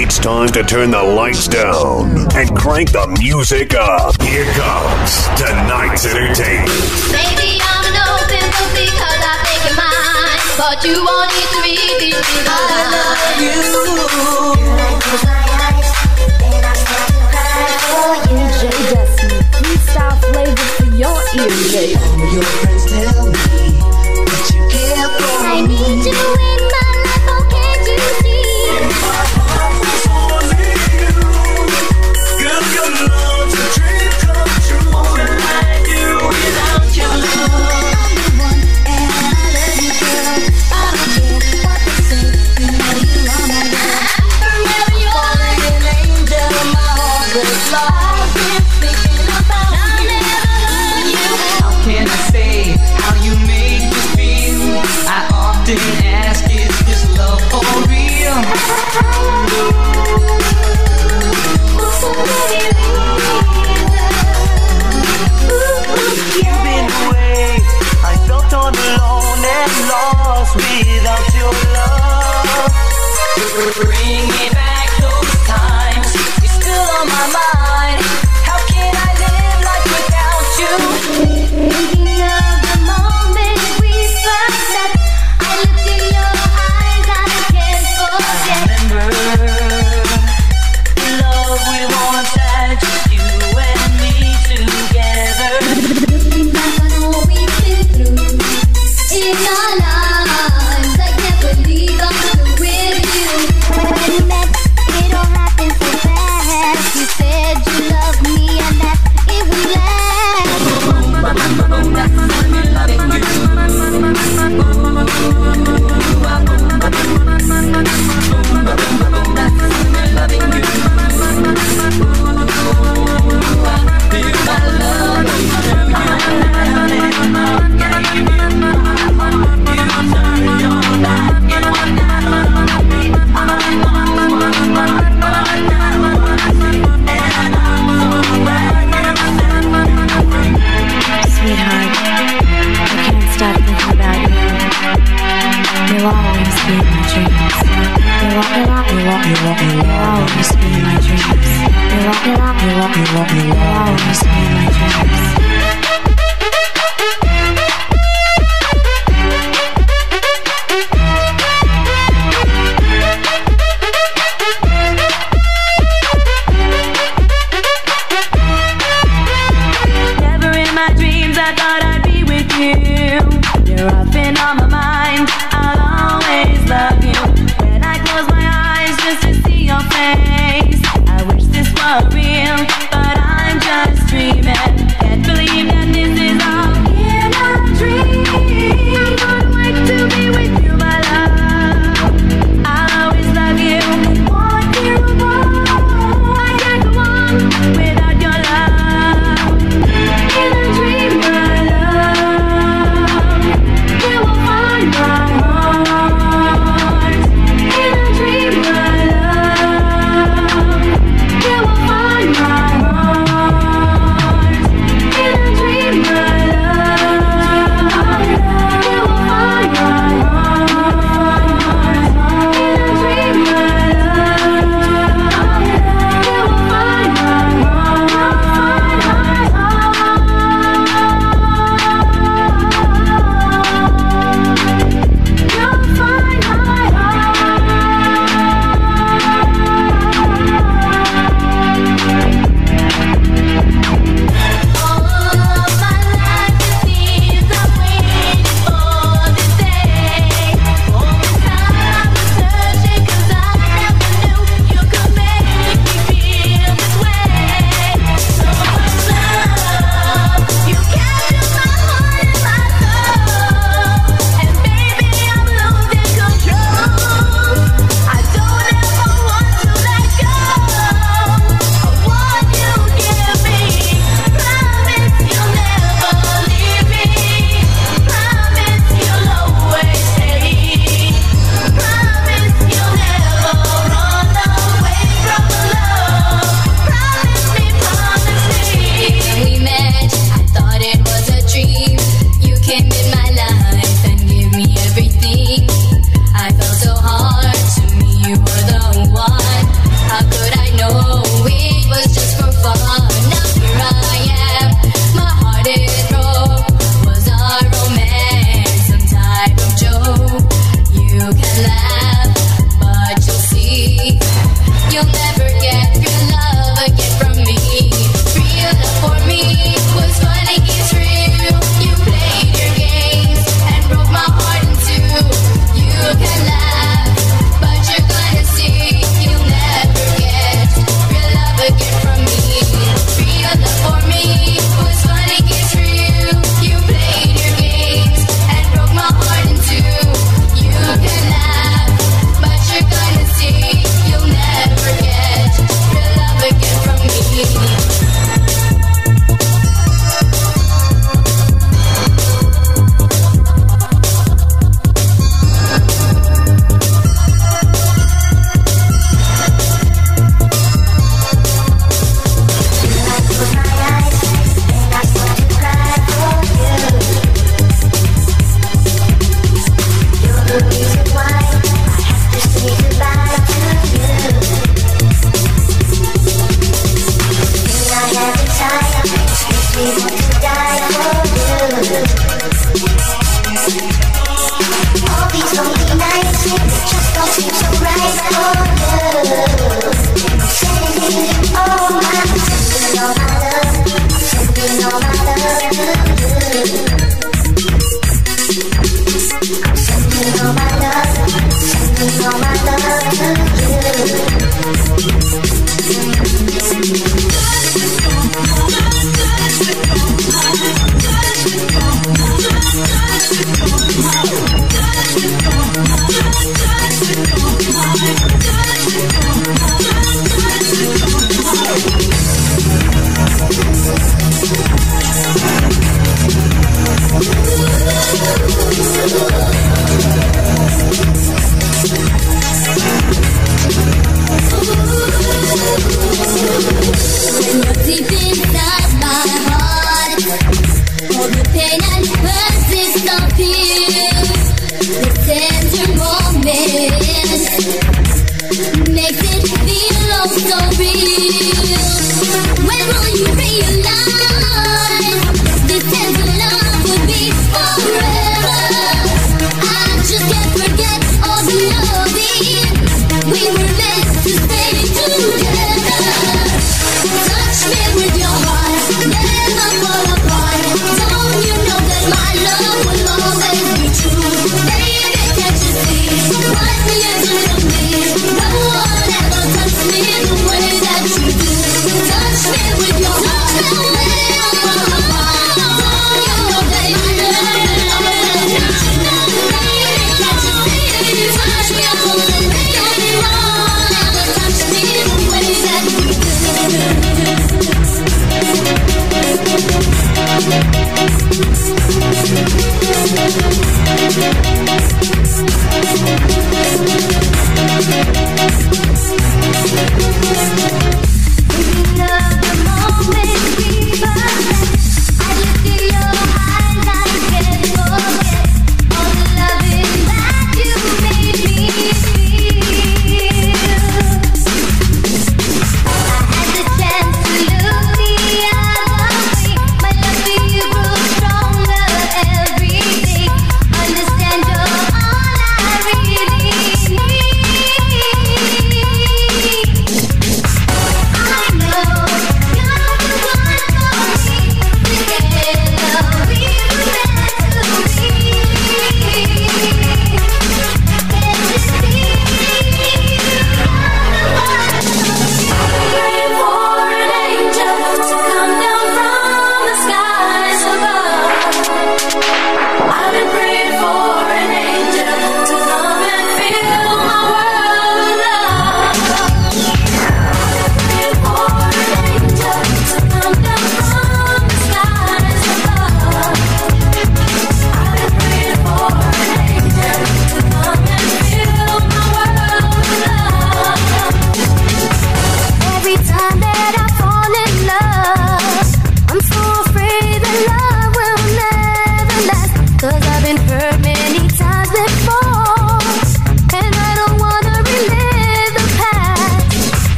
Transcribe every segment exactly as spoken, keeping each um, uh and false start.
It's time to turn the lights down and crank the music up. Here comes tonight's entertainment. Baby, I'm an open book because I think you're mine, but you won't need to read these things. I love you. Close my eyes, then I start to cry for you. D J Destiny, freestyle flavor for your ears, baby. All your friends tell me that you care for me. I need you in my life, oh can't you see? My heart was only you. Girl, your love's a dream come true. What will I do without you? I'm the one and I love you, girl. I don't care what they say. You know you are my girl. Forever you are an angel, my heart is lost. I've been thinking about I'll never love you. How can I say how you make me feel? I often ask, is this love for real? You've been away. I felt all alone and lost without your love. Bring me back those times. You're still on my mind. How can I live life without you? Thinking of the moment we first met, I looked in your eyes, I can't forget. Remember the love we once had, you and me together. Looking back on all we've been through in our lives, I can't believe I'm still with you. When we met, it all happened so fast. You said you loved me and that it would last. Sweetheart, I can't stop thinking about you. You'll always be in my dreams. You'll, you'll, you'll, you'll, you'll always be in my dreams. You'll, you'll, you'll, you'll, you'll always be in my dreams. Never in my dreams I thought I'd be with you. You're often on my mind, I'll always love you. When I close my eyes just to see your face, I wish this were real, but I'm just dreaming. Can't believe that this is all in a dream. I would like to be with you, my love. I'll always love you, want you more. I can't go on without your love. In a dream, my love, you will find my heart. In a dream, my love, you will find my heart. In a dream. you'll never get real love again from me. Real love for me was funny, it's real. You played your games and broke my heart in two. You can laugh, but you're gonna see you'll never get real love again from me. Real love for me was funny, it's real. You played your games and broke my heart in two. You can laugh, but you're gonna see you'll never get real love again from me. All these lonely nights, just don't seem so right for you. Sending all my, sending all my love, sending all my love to you. Sending all my love, sending all my love to you. When you're deep inside my heart, all the pain and hurt disappears. The tender moment makes it feel oh so real. When will you realize this tender love would be forever? I just can't forget all the loving we were meant to stay together. Touch me with your heart,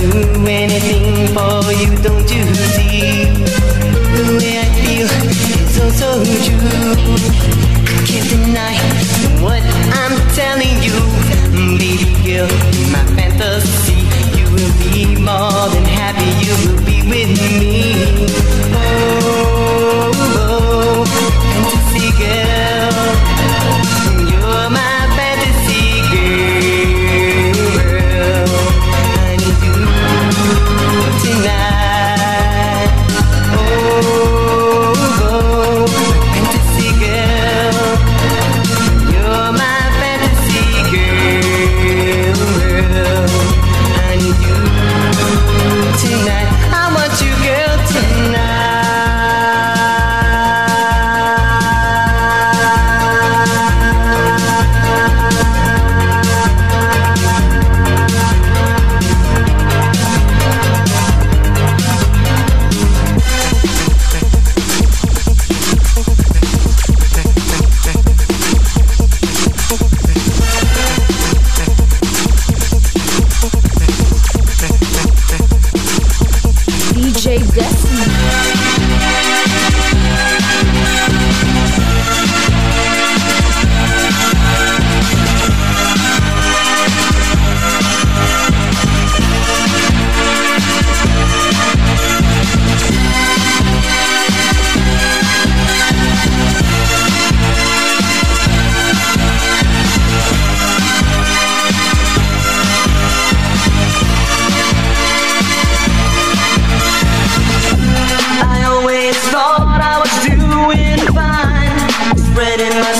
do anything for you, don't you see? The way I feel is so, so true. I can't deny what I'm telling you. Baby girl, in my fantasy, you will be more than happy, you will be with me. Oh, oh, fantasy girl, you're my fantasy girl. I need you tonight. Oh, oh, fantasy girl, you're my fantasy girl. I need you tonight. I want you, girl, tonight. D J Destiny. I always thought I was doing fine, spreading my